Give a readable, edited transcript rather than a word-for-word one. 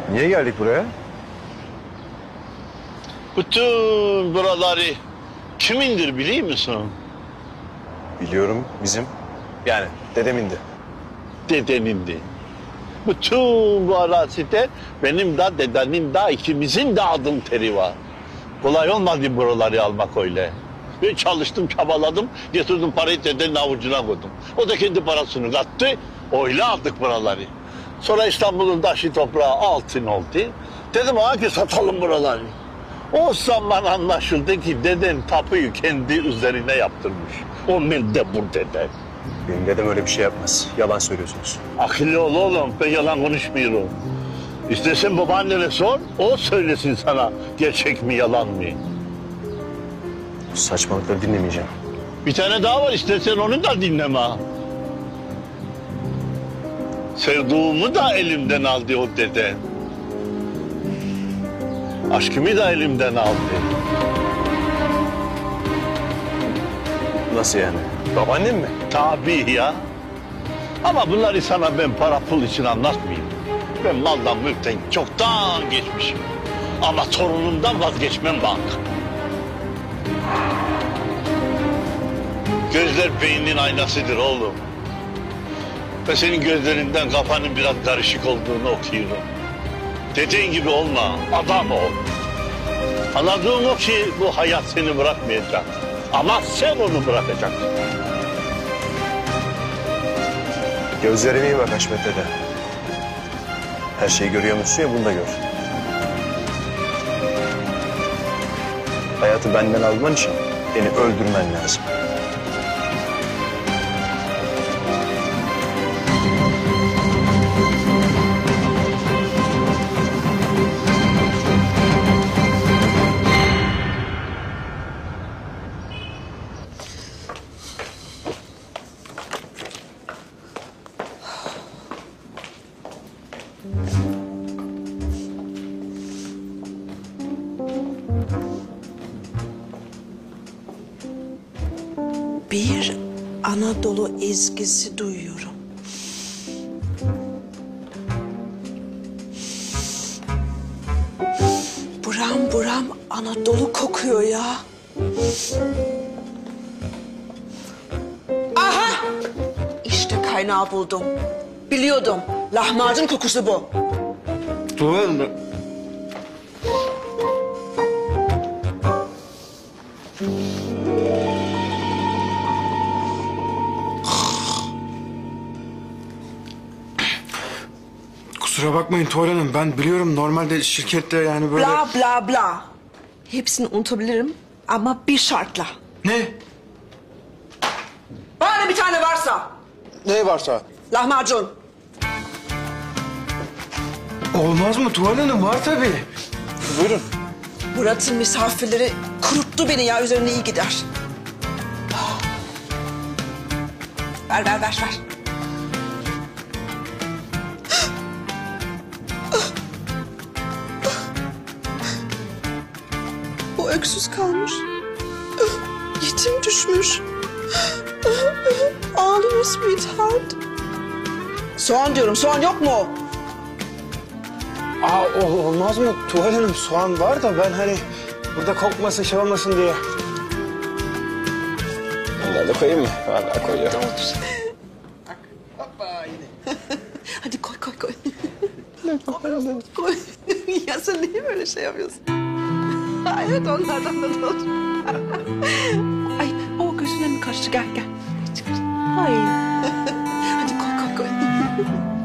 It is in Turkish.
Niye geldik buraya? Bütün buraları kimindir biliyor musun? Biliyorum bizim. Yani dedemindi. Dedenindi. Bütün bu arazide benim de dedenin de ikimizin de adım teri var. Kolay olmadı buraları almak öyle. Ben çalıştım, çabaladım, getirdim parayı dedenin avucuna koydum. O da kendi parasını kattı, öyle aldık buraları. Sonra İstanbul'un taşı toprağı altın oldu. Dedim ki satalım buraları. O zaman anlaşıldı ki deden tapuyu kendi üzerine yaptırmış. O meddebur dede. Benim dedem öyle bir şey yapmaz. Yalan söylüyorsunuz. Akıllı ol oğlum, ben yalan konuşmuyorum. İstersen babaannene sor, o söylesin sana gerçek mi yalan mı? Bu saçmalıkları dinlemeyeceğim. Bir tane daha var, istersen onu da dinleme. Sevduğumu da elimden aldı o dede. Aşkımı da elimden aldı. Nasıl yani? Babaannem mi? Tabii ya. Ama bunları sana ben para pul için anlatmayayım. Ben maldan mülkten çoktan geçmişim. Ama torunumdan vazgeçmem bak. Gözler beynin aynasıdır oğlum. Ve senin gözlerinden kafanın biraz karışık olduğunu okuyorum. Dediğin gibi olma, adam ol. Anladığım o ki bu hayat seni bırakmayacak. Ama sen onu bırakacaksın. Gözlerime iyi bak Haşmet dede. Her şeyi görüyormuşsun ya, bunu da gör. Hayatı benden alman için beni öldürmen lazım. Bir Anadolu ezgisi duyuyorum. Buram buram Anadolu kokuyor ya. Aha! İşte kaynağı buldum. Biliyordum. Lahmacun kokusu bu. Kusura bakmayın Tuğal Hanım. Ben biliyorum normalde şirkette yani böyle... Bla bla bla. Hepsini unutabilirim ama bir şartla. Ne? Bana bir tane varsa. Ne varsa? Lahmacun. Olmaz mı Tuğal Hanım? Var tabii. Buyurun. Murat'ın misafirleri kuruttu beni ya. Üzerine iyi gider. Ver. O öksüz kalmış. Yetim düşmüş. Ağlıyor sweetheart. Soğan diyorum. Soğan yok mu? Olmaz mı Tuğal Hanım? Soğan var da ben hani burada kokmasın, şey olmasın diye. Bunları da koyayım mı? Vallahi koyuyorum. Hoppa yine. Hadi koy. Koy. Ya sen niye böyle şey yapıyorsun? Evet onlardan da olur. Ay o gözüne mi kaçtı? Gel. Çıkar. Ay. Hadi koy.